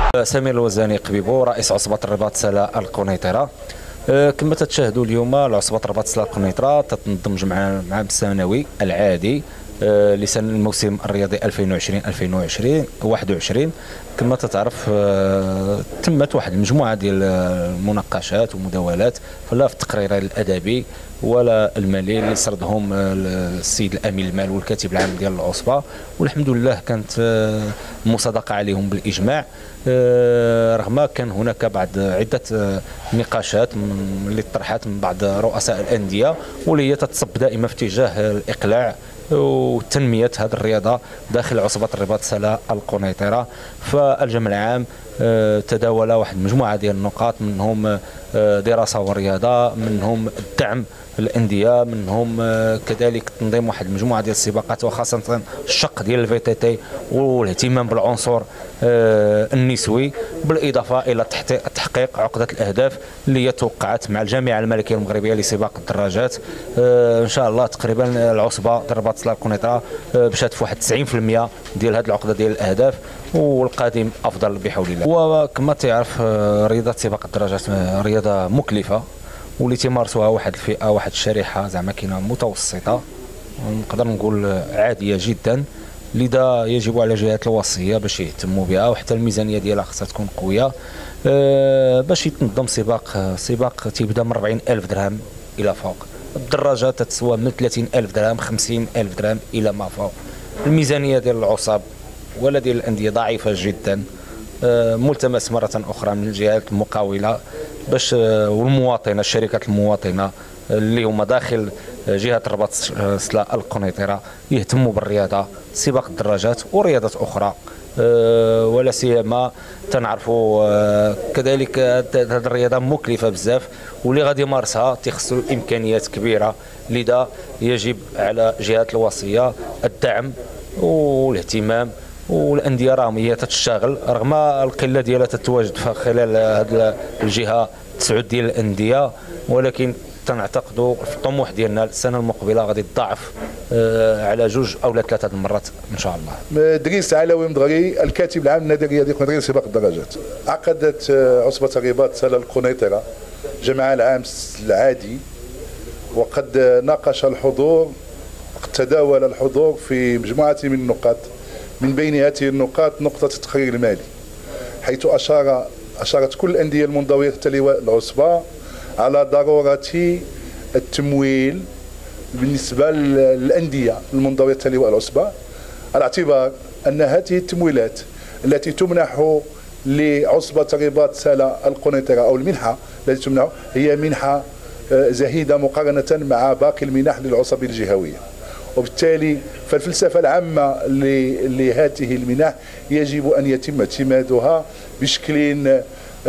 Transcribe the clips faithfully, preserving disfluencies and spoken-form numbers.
سمير الوزاني قبيبو رئيس عصبة الرباط سلا القنيطرة. كما تتشاهدوا اليوم العصبة الرباط سلا القنيطرة تتنظم مع العام السنوي العادي لسنة الموسم الرياضي ألفين وعشرين ألفين وعشرين واحد وعشرين. كما تتعرف تمت واحد المجموعة ديال المناقشات ومداولات لا في التقرير الأدبي ولا المالي اللي سردهم السيد الامين المال والكاتب العام ديال العصبه، والحمد لله كانت المصادقه عليهم بالاجماع، رغم كان هناك بعض عده نقاشات اللي طرحت من بعض رؤساء الانديه واللي هي تتصب دائما في اتجاه الاقلاع وتنميه هذه الرياضه داخل عصبه الرباط سلا القنيطره. فالجمع العام تداول واحد المجموعه ديال النقاط، منهم دراسه ورياضه، منهم الدعم الانديه، منهم كذلك تنظيم واحد المجموعه ديال السباقات وخاصه الشق ديال الفي تي تي والاهتمام بالعنصر النسوي، بالاضافه الى تحقيق عقده الاهداف اللي هي توقعت مع الجامعه الملكيه المغربيه لسباق الدراجات. ان شاء الله تقريبا العصبه الرباط سلا القنيطره مشات في واحد تسعين بالمئة ديال هذه العقده ديال الاهداف، والقادم افضل بحول الله. وكما تعرف رياضه سباق الدراجات رياضه مكلفه واللي تمارسوها واحد الفئه واحد الشريحه زعما كاينه متوسطه، نقدر نقول عاديه جدا، لذا يجب على جهات الوصيه باش يهتموا بها، وحتى الميزانيه ديالها خصها تكون قويه باش يتنظم سباق سباق تيبدا من أربعين ألف درهم الى فوق. الدراجات تتسوى من ثلاثين ألف درهم خمسين ألف درهم الى ما فوق. الميزانيه ديال العصاب ولا ديال الانديه ضعيفه جدا، ملتمس مره اخرى من الجهات المقاوله باش والمواطنه الشركات المواطنه اللي هما داخل جهه الرباط سلا القنيطره يهتموا بالرياضه سباق الدراجات ورياضات اخرى، ولا سيما تنعرفوا كذلك هذه الرياضه مكلفه بزاف واللي غادي يمارسها تيخصو امكانيات كبيره، لذا يجب على جهات الوصيه الدعم والاهتمام، والانديه راهم هي تتشتغل رغم القله ديالها تتواجد خلال هذه الجهه تسعود ديال الانديه، ولكن تنعتقدوا في الطموح ديالنا السنه المقبله غادي تضاعف على جوج او ثلاثه المرات ان شاء الله. دريس علوي مدغري الكاتب العام للنادي الرياضي القنيطري لسباق الدراجات. عقدت عصبه الرباط سلا القنيطره جمعها العام العادي، وقد ناقش الحضور وقد تداول الحضور في مجموعه من النقاط، من بين هذه النقاط نقطه التقرير المالي، حيث اشار اشارت كل الانديه المنضويه تحت لواء العصبه على ضروره التمويل بالنسبه للانديه المنضويه تحت لواء العصبه، على اعتبار ان هذه التمويلات التي تمنح لعصبه الرباط سلا القنيطره او المنحه التي تمنح هي منحه زهيده مقارنه مع باقي المنح للعصب الجهويه، وبالتالي فالفلسفه العامه لهذه المنح يجب ان يتم اعتمادها بشكل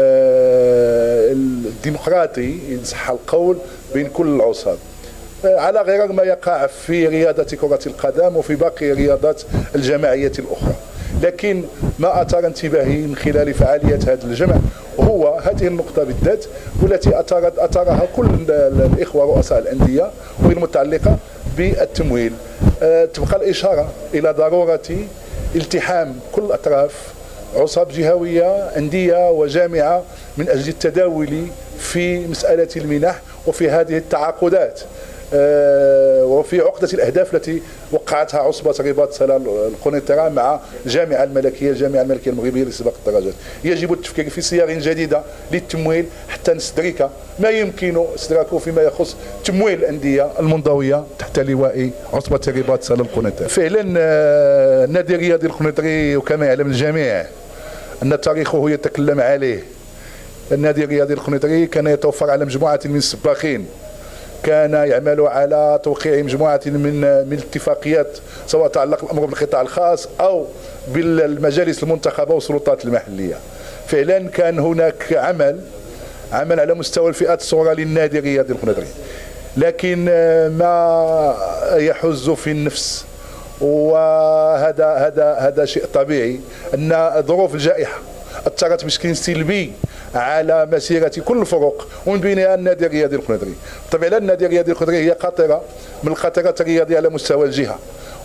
ديمقراطي ان صح القول بين كل العصاب، على غير ما يقع في رياضه كره القدم وفي باقي الرياضات الجماعيه الاخرى. لكن ما اثار انتباهي من خلال فعاليه هذا الجمع هو هذه النقطه بالذات، والتي اثارت اثارها كل الاخوه رؤساء الانديه وهي المتعلقه بالتمويل. تبقى الاشاره الى ضروره التحام كل الاطراف، عصاب جهويه، انديه وجامعه، من اجل التداول في مساله المنح وفي هذه التعاقدات وفي عقده الاهداف التي وقعتها عصبه الرباط سلا القنيطره مع الجامعه الملكيه الجامعه الملكيه المغربيه لسباق الدراجات. يجب التفكير في صياغ جديده للتمويل حتى نستدرك ما يمكن استدراكه فيما يخص تمويل الانديه المنضويه تحت لواء عصبه الرباط سلا القنيطره. فعلا النادي الرياضي القنيطري وكما يعلم الجميع ان تاريخه يتكلم عليه. النادي الرياضي القنيطري كان يتوفر على مجموعه من السباقين، كان يعمل على توقيع مجموعه من من الاتفاقيات سواء تعلق الامر بالقطاع الخاص او بالمجالس المنتخبه والسلطات المحليه. فعلا كان هناك عمل عمل على مستوى الفئات الصغرى للنادي الرياضي القنيطري، لكن ما يحز في النفس وهذا هذا هذا شيء طبيعي ان ظروف الجائحه اثرت بشكل سلبي على مسيره كل الفرق ومن بينها النادي الرياضي القنيطري. طبعا النادي الرياضي القنيطري هي قاطره من القاطرات الرياضيه على مستوى الجهه،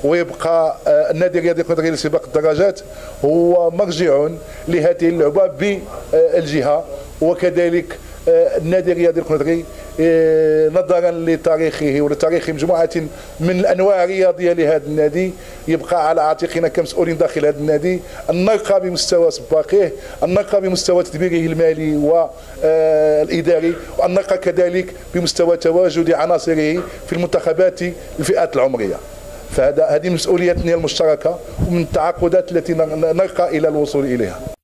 ويبقى النادي الرياضي القنيطري لسباق الدراجات هو مرجع لهذه اللعبه بالجهه، وكذلك النادي الرياضي القنيطري نظرا لتاريخه ولتاريخ مجموعه من الانواع الرياضيه لهذا النادي يبقى على عاتقنا كمسؤولين داخل هذا النادي ان نرقى بمستوى سباقه، ان نرقى بمستوى تدبيره المالي والاداري، وان نرقى كذلك بمستوى تواجد عناصره في المنتخبات الفئات العمريه. فهذا هذه مسؤوليتنا المشتركه ومن التعاقدات التي نرقى الى الوصول اليها.